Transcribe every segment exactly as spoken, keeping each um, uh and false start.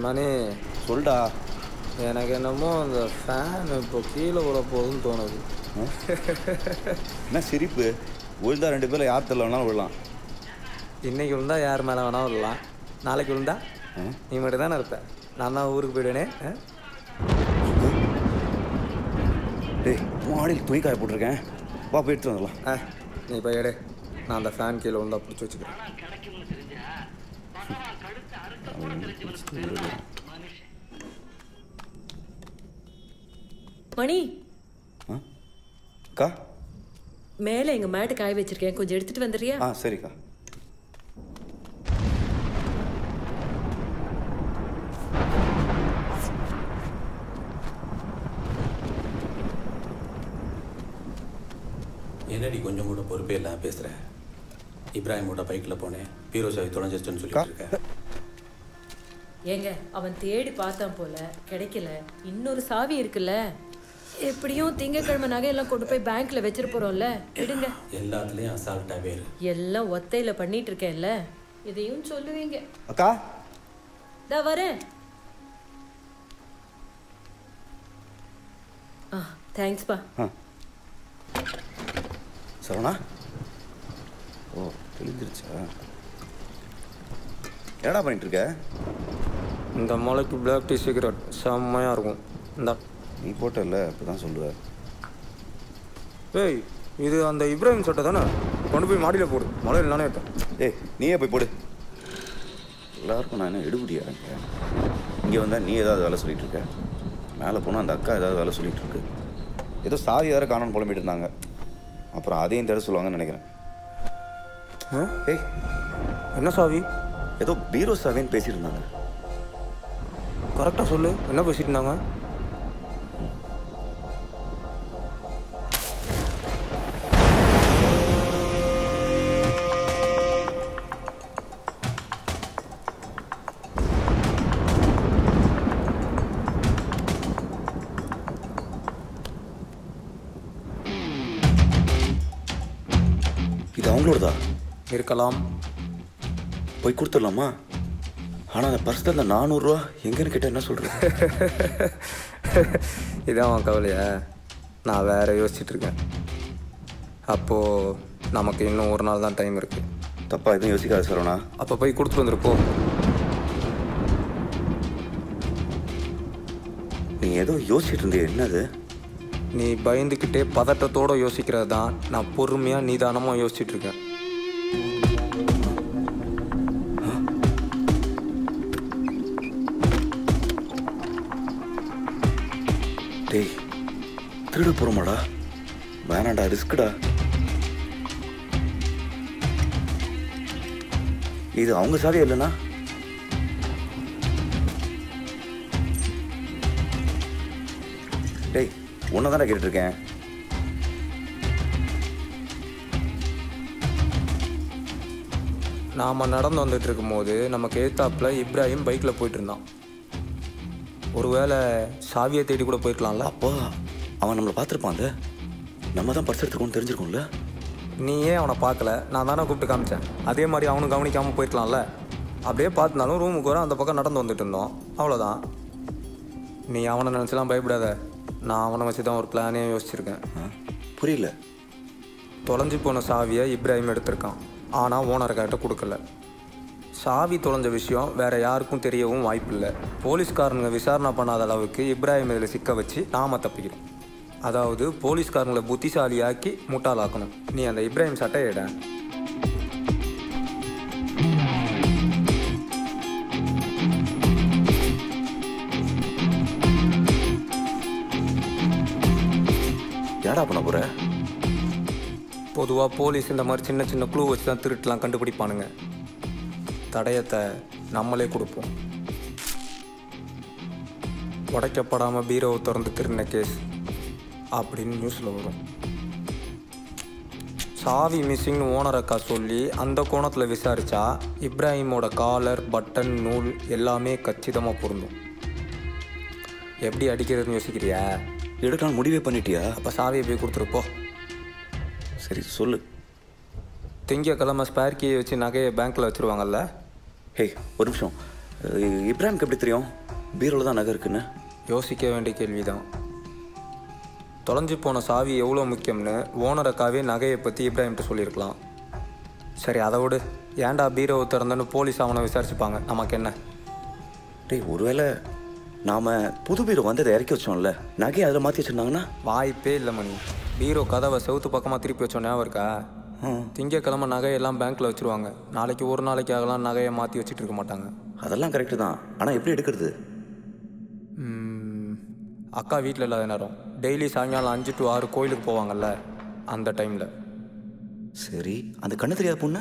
மணி சொல்டா. எனக்கு என்னமோ அந்த ஃபேன் இப்போ கீழே விட போகுதுன்னு தோணுது. என்ன சிரிப்பு? விழுந்தா ரெண்டு பேரில் யார் தெரியல வேணாலும் விடலாம். இன்னைக்கு விழுந்தா யார் மேலே வேணாலும் விடலாம். நாளைக்கு விழுந்தா நீ மட்டும் தானே இருப்ப. நான் தான் ஊருக்கு போயிடுவேனே. டேய் மாடியில் துணி காய போட்டிருக்கேன், வா போய் எடுத்து வந்துடலாம். ஆ நீ போய் எடு, நான் அந்த ஃபேன் கீழே விழுந்தா பிடிச்சி வச்சுக்கிறேன். மணி கா மேலே எங்கள் மேட்டு காய வச்சிருக்கேன், கொஞ்சம் எடுத்துட்டு வந்துடுறியா? ஆ சரிக்கா. என்னடி கொஞ்சம் கூட பொறுப்பே இல்லாமல் பேசுகிறேன். இப்ராஹிமோட பைக்கில் போனேன், பீரோ சாவி தொலைஞ்சிச்சுன்னு சொல்லிட்டு இருக்கேன். ஏங்க அவன் தேடி பார்த்தான் போல, கிடைக்கல. இன்னொரு சாவி இருக்குல்ல, எப்படியும் திங்கக்கிழமை நகையெல்லாம் கொண்டு போய் பேங்க்ல வச்சிட்டு போறோம்ல, விடுங்க. எல்லாத்துலேயும் அசால்ட்டாகவே இருக்கு. எல்லாம் ஒத்தையில பண்ணிட்டு இருக்கேன்ல, இதையும் சொல்லுவீங்க. அக்கா தா வரேன். ஆ தேங்க்ஸ்பா. சரவணா, ஓ தெளிஞ்சிருச்சா? என்னடா பண்ணிட்டு இருக்க? இந்த மலைக்கு பிளாக் டீ சிகரெட் செம்மையாக இருக்கும். இந்தா நீ போட்டல, இப்போ தான் சொல்லுவ. ஏய் இது அந்த இப்ராஹிம் சட்டை தானே, கொண்டு போய் மாடியில் போடு. மலையில் நானே எடுத்தேன். ஏய் நீயே போய் போடு. எல்லாருக்கும் நான் என்ன எடுபடியா இருக்கேன்? இங்கே வந்தால் நீ ஏதாவது வேலை சொல்லிட்டு இருக்க, மேலே போனால் அந்த அக்கா ஏதாவது வேலை சொல்லிட்டு இருக்கு. ஏதோ சாவி வேறு காணான்னு புலம்பிட்டு இருந்தாங்க, அப்புறம் அதையும் தேட சொல்லுவாங்கன்னு நினைக்கிறேன். ஏய் என்ன சாவி? ஏதோ பீரோ சாவின்னு பேசியிருந்தாங்க. கரெக்டாக சொல்லு, என்ன பேசிட்டு இருந்தாங்க? இது அவங்களோடதா இருக்கலாம். போய் கொடுத்துடலாமா? ஆனால் அந்த பர்ஸில் அந்த நானூறுரூவா எங்கன்னு கேட்டால் என்ன சொல்கிறேன்? இதான் அவன் கவலையா? நான் வேற யோசிச்சுட்டு இருக்கேன். அப்போது நமக்கு இன்னும் ஒரு நாள் தான் டைம் இருக்குது. தப்பா எதுவும் யோசிக்காத சரவணா. அப்போ போய் கொடுத்துட்டு வந்துருப்போ. நீ ஏதோ யோசிச்சுட்டு இருந்தே, என்னது? நீ பயந்துக்கிட்டே பதட்டத்தோடு யோசிக்கிறது தான் நான் பொறுமையாக நிதானமாக யோசிச்சுட்டு இருக்கேன். டேய் திருட போகிறோமாடா? வேணாண்டா, ரிஸ்க்குடா. இது அவங்க சாவியா இல்லைண்ணா? டேய் உன்னை தானே கேட்டுருக்கேன். நாம் நடந்து வந்துட்டு இருக்கும்போது நமக்கு எதிர்த்தாப்பில் இப்ராஹிம் பைக்கில் போயிட்டு இருந்தான். ஒருவேளை சாவியை தேடி கூட போயிருக்கலாம்ல. அப்போ அவன் நம்மளை பார்த்துருப்பான்ல, நம்ம தான் பர்ஸ் எடுத்துக்கோன்னு தெரிஞ்சிருக்கோம்ல. நீ ஏன் அவனை பார்க்கல? நான் தானே கூப்பிட்டு காமிச்சேன். அதே மாதிரி அவனும் கவனிக்காமல் போயிருக்கலாம்ல. அப்படியே பார்த்துனாலும் ரூமுக்கு வர அந்த பக்கம் நடந்து வந்துட்டு இருந்தோம், அவ்வளோதான். நீ அவனை நினச்சலாம் பயப்படாத. நான் அவனை வச்சு தான் ஒரு பிளானே யோசிச்சிருக்கேன். புரியல. தொலைஞ்சி போன சாவியை இப்ராஹிம் எடுத்திருக்கான், ஆனால் ஓனர்கிட்ட கொடுக்கல. சாவி தொலைஞ்ச விஷயம் வேறு யாருக்கும் தெரியவும் வாய்ப்பில்லை. போலீஸ்காரங்க விசாரணை பண்ணாத அளவுக்கு இப்ராஹிம் இதில் சிக்க வச்சு நாம தப்பிக்கிறோம். அதாவது போலீஸ்காரங்களை புத்திசாலியாக்கி முட்டாளாக்கணும். நீ அந்த இப்ராஹிம் சட்டையை எட. ஏடா பண்ண போற? பொதுவாக போலீஸ் இந்த மாதிரி சின்ன சின்ன க்ளூ வச்சு தான் திருட்டுலாம் கண்டுபிடிப்பானுங்க. தடயத்தை நம்மளே கொடுப்போம். உடைக்கப்படாமல் பீரோவை திறந்து திருடின கேஸ் அப்படின்னு நியூஸில் வரும். சாவி மிஸ்ஸிங்னு ஓனர் அக்கா சொல்லி அந்த கோணத்தில் விசாரித்தா இப்ராஹிமோட காலர், பட்டன், நூல் எல்லாமே கச்சிதமாக பொருந்தும். எப்படி அடிக்கிறதுன்னு யோசிக்கிறியா? எடுக்கலாம் முடிவே பண்ணிட்டியா? அப்போ சாவியை போய் கொடுத்துருப்போம். சரி சொல்லு. திங்கக்கிழமை ஸ்பேர் கீயை வச்சு நகையை பேங்க்கில் வச்சுருவாங்கல்ல. ஹேய் ஒரு நிமிஷம், இப்ராஹிம்க்கு எப்படி தெரியும் பீரோவில் தான் நகை இருக்குன்னு? யோசிக்க வேண்டிய கேள்வி தான். தொலைஞ்சு போன சாவி எவ்வளோ முக்கியம்னு ஓனர் அக்காவே நகையை பற்றி இப்ராஹிம்கிட்ட சொல்லியிருக்கலாம். சரி அதை விடு, ஏன்டா பீரோவை திறந்தன்னு போலீஸ் அவனை விசாரிச்சுப்பாங்க, நமக்கு என்ன? டேய் ஒருவேளை நாம் புது பீரோ வந்ததை இறக்கி வச்சோம்ல, நகையை அதில் மாற்றி வச்சுருந்தாங்கன்னா? வாய்ப்பே இல்லை மணி. பீரோ கதவை செவுத்து பக்கமாக திருப்பி வச்சோம், ஞாபகம் இருக்கா? திங்கக்கிழமை நகையெல்லாம் பேங்க்கில் வச்சுருவாங்க. நாளைக்கு ஒரு நாளைக்கு ஆகலாம் நகையை மாற்றி வச்சுட்டு இருக்க மாட்டாங்க. அதெல்லாம் கரெக்டு தான், ஆனால் எப்படி எடுக்கிறது? அக்கா வீட்டில் இல்லாத நேரம் டெய்லி சாயங்காலம் அஞ்சு டு ஆறு கோயிலுக்கு போவாங்கல்ல, அந்த டைமில். சரி, அந்த கண்ணு தெரியாத பொண்ணு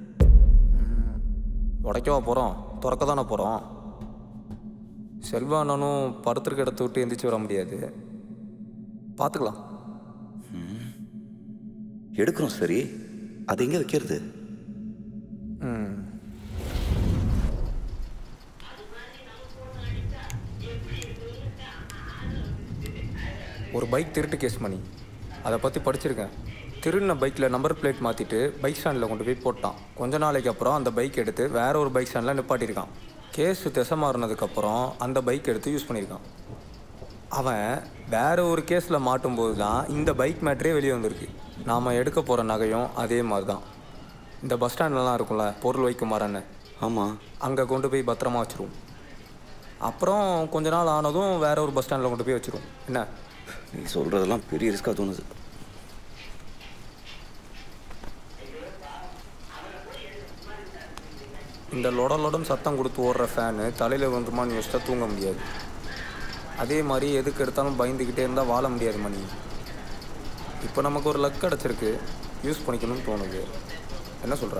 உடைக்கவா போகிறோம், திறக்க தானே போகிறோம். செல்வானனும் படுத்துருக்க இடத்த விட்டு எந்திரிச்சு வர முடியாது, பார்த்துக்கலாம். எடுக்கிறோம். சரி, அது எங்கே வைக்கிறது? ம் ஒரு பைக் திருட்டு கேஸ் மணி, அதை பற்றி படிச்சிருக்கேன். திருடின பைக்கில் நம்பர் பிளேட் மாற்றிட்டு பைக் ஸ்டாண்டில் கொண்டு போய் போட்டான். கொஞ்ச நாளைக்கு அப்புறம் அந்த பைக் எடுத்து வேற ஒரு பைக் ஸ்டாண்டில் நிப்பாட்டியிருக்கான். கேஸு திசை மாறினதுக்கப்புறம் அந்த பைக் எடுத்து யூஸ் பண்ணியிருக்கான். அவன் வேற ஒரு கேஸில் மாட்டும்போது தான் இந்த பைக் மேட்ரே வெளியே வந்திருக்கு. நாம் எடுக்க போகிற நகையும் அதே மாதிரி தான். இந்த பஸ் ஸ்டாண்ட்லலாம் இருக்கும்ல பொருள் வைக்குமாறன்னு, ஆமாம், அங்கே கொண்டு போய் பத்திரமா வச்சுருவோம். அப்புறம் கொஞ்ச நாள் ஆனதும் வேற ஒரு பஸ் ஸ்டாண்டில் கொண்டு போய் வச்சுருவோம். என்ன நீ சொல்கிறதெல்லாம் பெரிய ரிஸ்க்காக தோணுது. இந்த லொடலொடம் சத்தம் கொடுத்து ஓடுற ஃபேனு தலையில் வந்துருமான்னு யோசிச்சா தூங்க முடியாது. அதே மாதிரி எதுக்கு எடுத்தாலும் பயந்துக்கிட்டே இருந்தால் வாழ முடியாது மணி. இப்போ நமக்கு ஒரு லக் கிடச்சிருக்கு, யூஸ் பண்ணிக்கணும்னு தோணுது. என்ன சொல்கிற?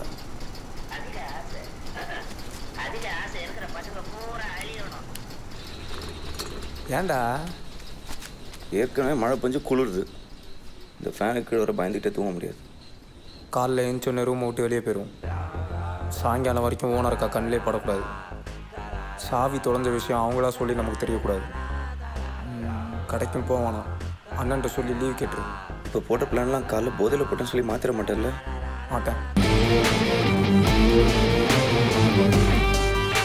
ஏன்டா? ஏற்கனவே மழை பெஞ்சு குளிருது, இந்த ஃபேனுக்கு கீழே வர பயந்துக்கிட்டே தூங்க முடியாது. காலைல எழுந்தோடனே ரூம் விட்டு வெளியே போயிடுவோம். சாயங்காலம் வரைக்கும் ஓனருக்கா கண்ணிலே படக்கூடாது. சாவி தொலைஞ்ச விஷயம் அவங்களா சொல்லி நமக்கு தெரியக்கூடாது. கடைக்கும் போவானா, அண்ணன்ட்ட சொல்லி லீவ் கேட்டுரு. இப்போ போட்ட பிளான்லாம் காலைல போதையில் போட்டேன்னு சொல்லி மாற்றிட மாட்டேன்ல? மாட்டேன்.